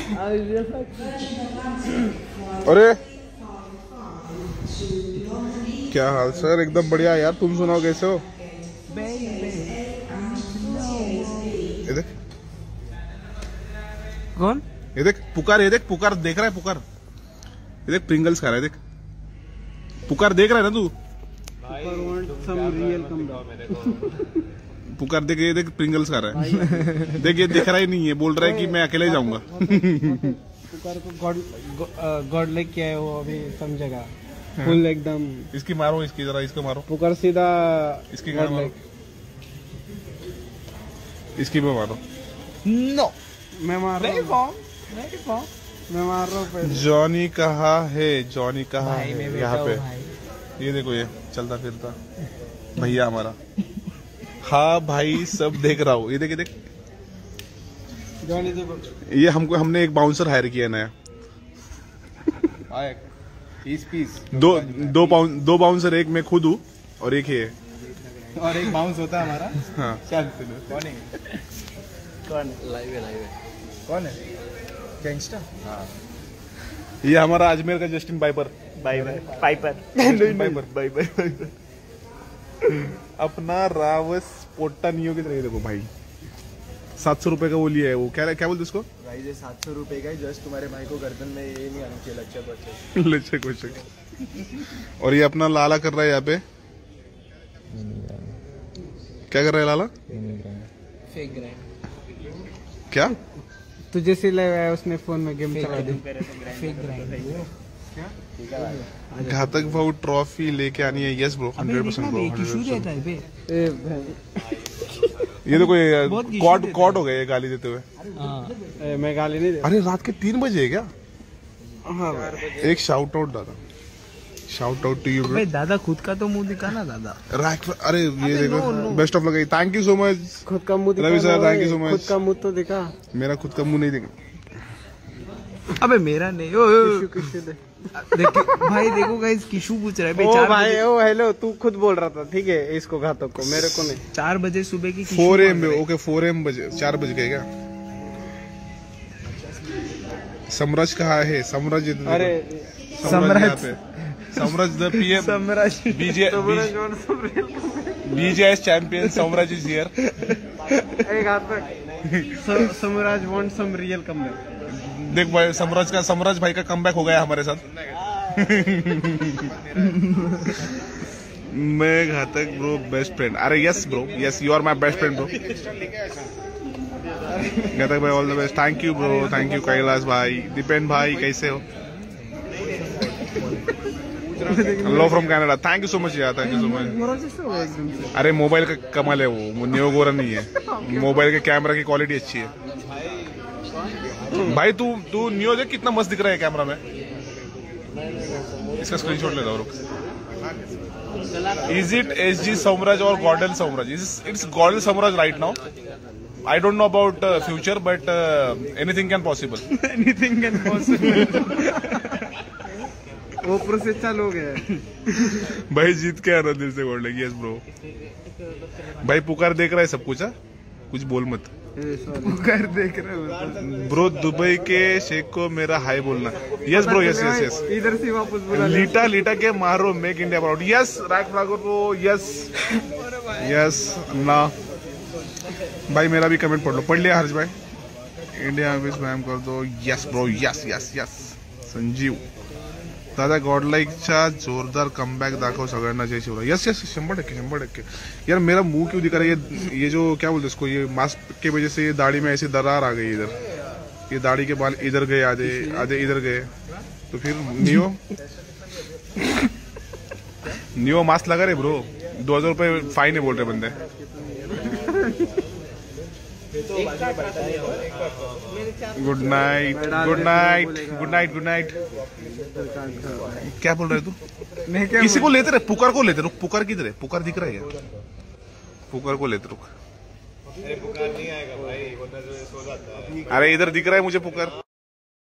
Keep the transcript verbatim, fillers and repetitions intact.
अरे क्या हाल सर? एकदम बढ़िया यार, तुम सुनाओ कैसे हो? ये देख कौन? ये देख पुकार, ये देख पुकार देख रहा है, पुकार ये देख प्रिंगल्स खा रहा है, देख पुकार देख रहा है ना तू? पुकार देख, ये देख प्रिंगल्स खा रहा है। देख ये दिख रहा ही नहीं है, बोल रहा है कि मैं अकेले जाऊंगा। पुकार को गॉड गॉड लाइक क्या है वो अभी समझेगा। फुल एकदम। इसकी मारो, इसकी जरा इसको मारो। पुकार सीधा इसकी मारो, इसकी भी मारो। नो मैं मार रहा हूँ, मैं मार रहा हूँ। जॉनी कहाँ है? जॉनी कहाँ है? यहाँ पे ये देखो, ये चलता फिरता भैया हमारा। हाँ भाई सब देख रहा हूँ। ये देख, ये देख जॉनी देखो। ये हमको हमने एक बाउंसर हायर किया नया। पीस पीस दो दो बाउं, दो बाउंसर, एक मैं खुद हूँ और एक है और एक बाउंस होता है हमारा। हाँ चल कौन है? कौन लाइव है? लाइव है कौन है? गैंगस्टर। हाँ ये हमारा अजमेर का जस्टिन बाइबर। बाइबर पाइपर बाइबर बाइबर अपना रावस पोट्टा नियो की तरह। देखो भाई, सात सौ रुपए का वो लिया है। वो क्या क्या बोलते उसको? भाई ये सात सौ रुपए का है। जस्ट तुम्हारे भाई को गर्दन में ये नहीं आना चाहिए, लच्छा बच्चा लच्छा कुछ। और ये अपना लाला कर रहा है यहाँ पे। क्या कर रहा है लाला? Fake grind. क्या तुझे से लगाया उसने फोन में गेम चला दी। Fake grind. घातक भाव ट्रॉफी लेके आनी है। Yes bro, hundred percent bro. ये देखो, ये कॉट कॉट हो गए ये गाली देते हुए। मैं गाली नहीं दे। अरे रात के तीन बजे है क्या? एक शाउट आउट दादा, shout out to you bro. दादा खुद का तो मुंह दिखा ना दादा। राइट। अरे ये देखो, best of luck. Thank you so much. खुद का मुंह Ravi sir, thank you so much. खुद का मुंह तो दिखा। मेरा खुद का मुंह नहीं दिखा। अबे मेरा नहीं। ओ, ओ, किशु दे। देखो भाई, देखो गाइस, किशु पूछ रहा है। ओ भाई, ओ हेलो, तू खुद बोल रहा था। ठीक है, इसको घातक को, मेरे को नहीं। चार बजे सुबह की four AM okay, four AM बजे, चार बज गए क्या? समराज कहाँ है? समराज, अरे Samraj, Samraj the PM, Samraj BG BGIS champion Samraj is here. एक Ghatak Samraj want some real comeback. देख भाई, समराज का समराज भाई का कमबैक हो गया हमारे साथ। मैं घातक ब्रो बेस्ट फ्रेंड। अरे yes bro, yes you are my best friend bro. Ghatak भाई all the best. Thank you bro, thank you Kailash भाई। दीपेन भाई कैसे हो? Hello from Canada. Thank you so much यार, थैंक यू सो मच। अरे mobile का कमाल है वो, न्यो गोरा नहीं है। मोबाइल के कैमरा की क्वालिटी अच्छी है भाई। तू तू न्यो देख कितना मस्त दिख रहा है कैमरा में। इसका स्क्रीनशॉट ले जाओ, रुक। Is it S G Somraj और GodL Somraj? It's GodL Somraj right now. I don't know about future, but anything can possible. Anything can possible. वो प्रोसेस चालू हो गया भाई। जीत के आना दिल से गॉड लगी। Yes bro. भाई पुकार देख रहा है सब कुछ। कुछ बोल मत। पुकार देख रहे हो ब्रो। दुबई के शेख को मेरा हाई बोलना। Yes bro, yes yes yes. इधर से वापस बोला। लीटा लीटा के मारो, make India proud. Yes right फ्लागो को। यस यस ना भाई, मेरा भी कमेंट पढ़ लो। पढ़ लिया हर्ष भाई? इंडिया में भी स्पैम कर दो। Yes bro, yes yes yes. Sanjeev दादा गॉडलाइकचा जोरदार कमबॅक दाखव सगळ्यांना। जय शिवराय। यस यस, शंभर टक्के शंभर टक्के। यार मेरा मुंह क्यों दिखा रहा है? ये ये जो क्या बोलते इसको, ये मास्क के वजह से ये दाढ़ी में ऐसी दरार आ गई। इधर ये दाढ़ी के बाल इधर गए, आधे आधे इधर गए। तो फिर नियो नियो मास्क लगा रहे ब्रो। दो हजार रुपये फाइन है बोल रहे बंदे। Good night, good night, good night, good night. क्या बोल रहे तू? किसी को लेते रहे, पुकार को लेते। रुक, पुकार किधर है? पुकार दिख रहा है क्या? पुकार को लेते रुक। अरे पुकार नहीं आएगा भाई, वरना जो सो जाता है। अरे इधर दिख रहा है मुझे पुकार।